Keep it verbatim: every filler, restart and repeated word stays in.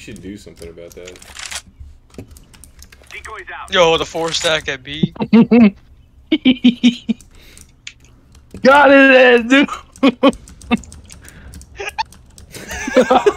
should do something about that. Decoys out. Yo, the four stack at B. Got it, dude.